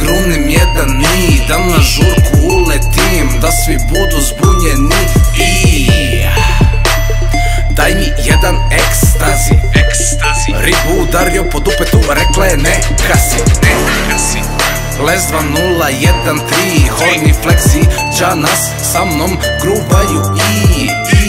grunim jedan mi, da na žurku uletim, da svi budu zbunjeni i daj mi jedan ekstazi. Ribu udario po dupetu, rekla je ne kasi. Les 2013, horni fleksi, džanas sa mnom grubaju i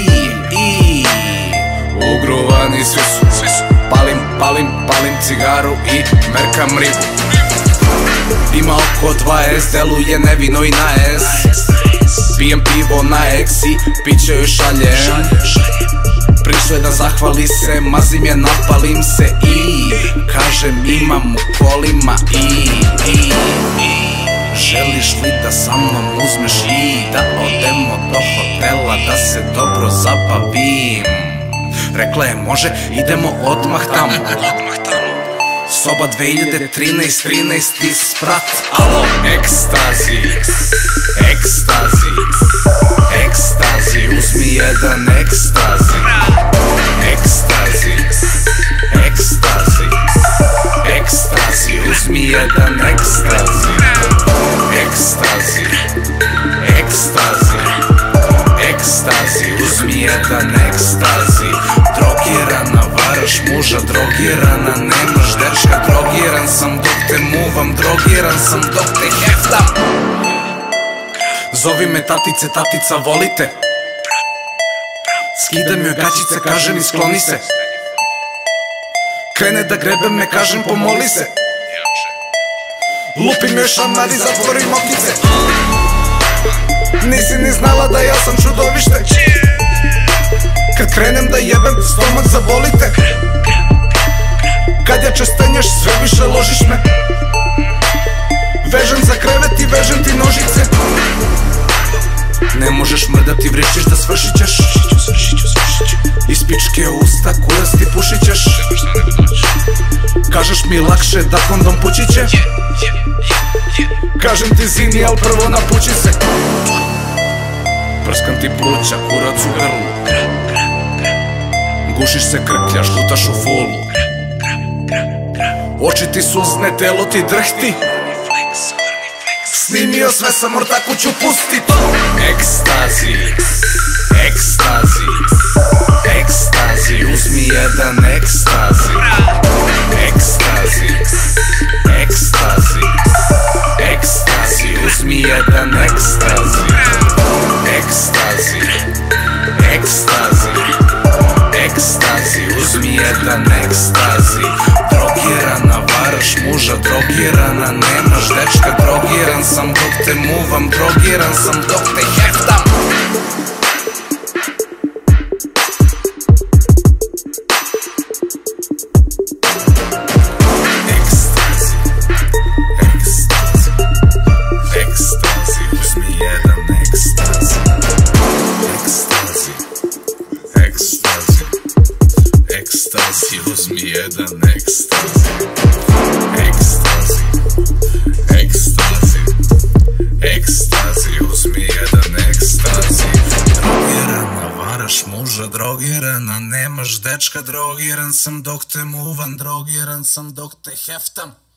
ugruvani svi su. Palim cigaru i merkam ribu. Ima oko 20, deluje nevino i na S. Pijem pivo na X i piće joj šaljem. Prišlo je da zahvali se, mazim je, napalim se i kažem imam u kolima i želiš li da sa mnom uzmeš i da odemo do hotela da se dobro zabavim. Rekla je može, idemo odmah tamo. Soba 2013 sprat. Alo, ekstazi, ekstazi, ekstazi, uzmi jedan ekstazi. Ekstazi, ekstazi, ekstazi, uzmi jedan ekstazi. Ekstazi, ekstazi, ekstazi, uzmi jedan ekstazi. Drogirana, varaš muža, drogirana, nemaš dečka. Drogiran sam dok te muvam, drogiran sam dok te heftam. Zovi me tatice, tatica volite. Skidam joj gaćice, kaže mi skloni se. Krene da grebe me, kažem pomoli se. Lupim joj šamar i zatvorim okice. Nisi ni znala da ja sam čudovište. Kad krenem da jebem, stomak zabolite. Kad jače stenješ, sve više ložiš me. Vežem za krevet i vežem ti nožice. Ne možeš mrdati, vrištiš da svršit ćeš. Iz pičke usta kurac ti pušit ćeš. Kažeš mi lakše da kondom pući će. Kažem ti zini, al prvo napući se. Prskam ti pluća, kurac u grlu. Gušiš se, krkljaš, lutaš u fulu. Oči ti suzne, telo ti drhti. Snimio sve, sam ortaku ću pustit. Ekstazi, ekstazi, ekstazi, uzmi jedan ekstazi. Ekstazi, ekstazi, ekstazi, uzmi jedan ekstazi. Ekstazi, ekstazi, ekstazi, uzmi jedan ekstazi. Drogirana, varaš muža, drogirana, nemaš dečka. Drogiran sam dok te muvam, drogiran sam dok te heftam. Ekstazi, ekstazi, ekstazi, uzmi jedan ekstazi. Ekstazi, ekstazi, ekstazi, uzmi jedan ekstazi. Ekstazi, ekstazi, ekstazi, uzmi jedan ekstazi. Drogirana, varaš muža, drogirana, nemaš dečka. Drogiran sam dok te muvam, drogiran sam dok te heftam.